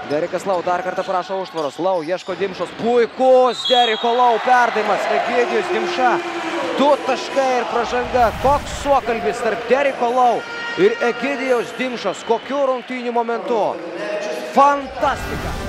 Derikas Lau dar kartą prašo užtvaros. Lau ieško Dimšos. Puikus Deriko Lau perdavimas. Egidijus Dimša. 2 taškai ir pražanga. Koks suokalbis tarp Deriko Lau ir Egidijaus Dimšos. Kokiu rungtynių momentu. Fantastika.